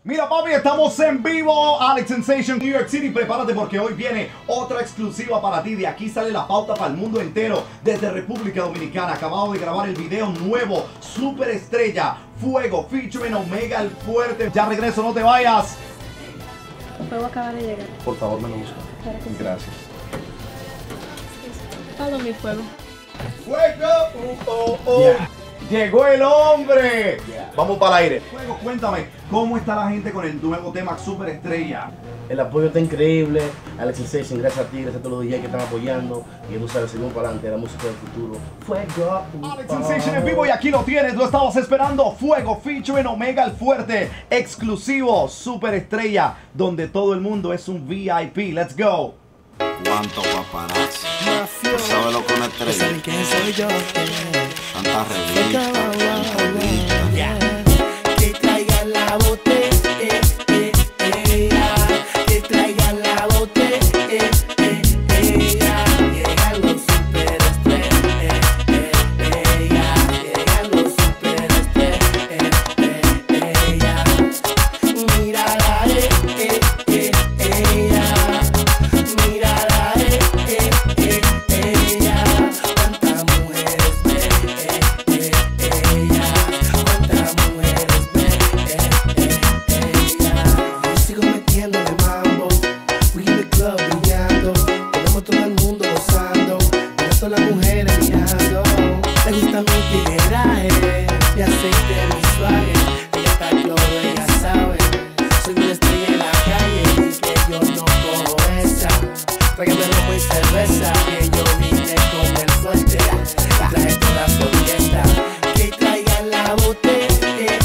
Mira papi, estamos en vivo, Alex Sensation, New York City. Prepárate porque hoy viene otra exclusiva para ti. De aquí sale la pauta para el mundo entero. Desde República Dominicana, acabamos de grabar el video nuevo, Superestrella, Fuego, featuring Omega el Fuerte. Ya regreso, no te vayas. Fuego acaba de llegar. Por favor, me lo busca. Claro que sí. Gracias. Pablo, mi fuego. ¡Fuego! Yeah. Llegó el hombre. Vamos para el aire. Fuego, cuéntame, ¿cómo está la gente con el nuevo tema Superestrella? El apoyo está increíble. Alex Sensation, gracias a ti, gracias a todos los DJs que están apoyando. Y tú sabes, seguimos para adelante, la música del futuro. Fuego. Alex Sensation en vivo y aquí lo tienes, lo estabas esperando. Fuego, featuring Omega el Fuerte, exclusivo, Superestrella, donde todo el mundo es un VIP. Let's go. Cuánto paparazzi. ¿Tú sabes lo que una estrella? ¿Saben quién soy yo? Tanta revista, tanta revista. Que traigan la botella, que traigan la botella. Llegan los superestrellas, llegan los superestrellas. Mírala, mírala, cuántas mujeres ve, cuántas mujeres ve. Yo sigo metiéndole mambo, we in the club brillando, tenemos todo el mundo gozando, tenemos todas las mujeres mirando. Le gusta mi tigueraje, mi aceite, mi suave, ella está cloro, ella sabe. Soy una estrella en la calle y que yo no cojo esa. Tráigame ropa y cerveza, que yo vine con el fuerte. Y traje toda su orquesta. Que traigan la botella,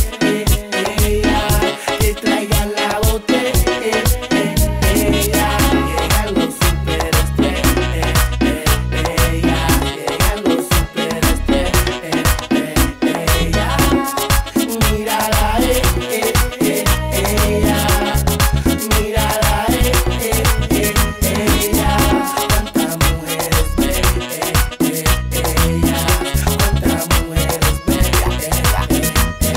que traigan la botella. Llegan los superestrellas, llegan los superestrellas. Mírala, mírala, cuántas mujeres ve, cuántas mujeres ve.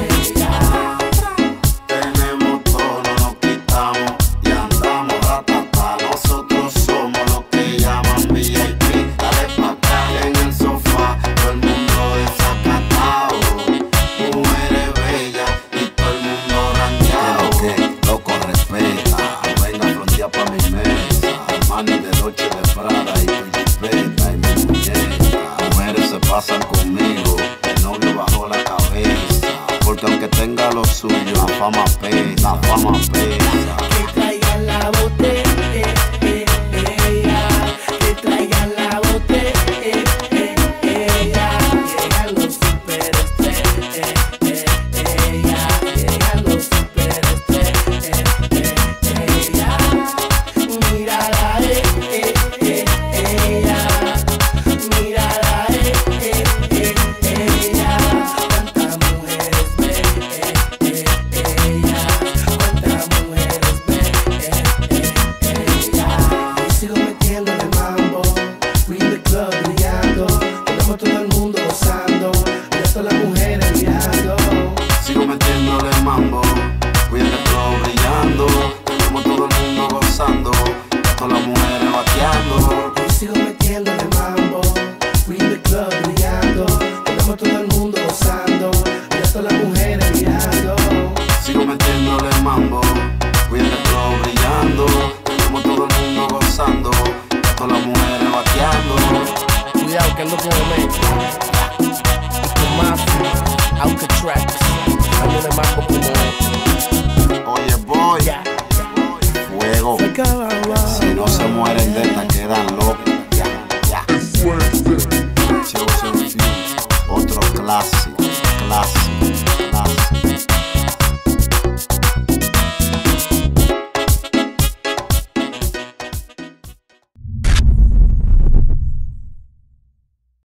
Tenemos todo, no nos quitamos y andamos ratata. Nosotros somos los que llaman VIP. Dale pa' acá en el sofá, todo el mundo desacatado. Mujeres bellas y todo el mundo ranqueado. Que loco respeta, venga frontera pa' mi mesa. Mani de noche de Prada y tu jipeta y mi muñeca. Mujeres se pasan conmigo, el novio bajó la cabeza. Porque aunque tenga lo suyo, la fama pesa, la fama pesa. Que traigan la botella, que traigan la botella. Llegan los superestrellas, llegan los superestrellas. Mírala, mírala, cuántas mujeres ve, cuántas mujeres ve. Yo sigo metiéndole mambo, we in the club brillando, tenemos todo el mundo gozando, mira todas las mujeres mirando. Sigo metiéndole mambo, voy en el club brillando. Tenemos todo el mundo gozando, todas las mujeres bateando. Yo sigo metiéndole mambo, we in the club brillando, tenemos todo el mundo gozando, mira todas las mujeres mirando. Sigo metiéndole mambo, voy en el club brillando. Tenemos todo el mundo gozando, todas las mujeres bateando. Cuidado que ando con Omega. Con Mafia, Alcatraz. Ando de mambo como Oye boy, fuego. Si no se mueren de esta quedan locos. Chosen Few, otro clásico, clásico.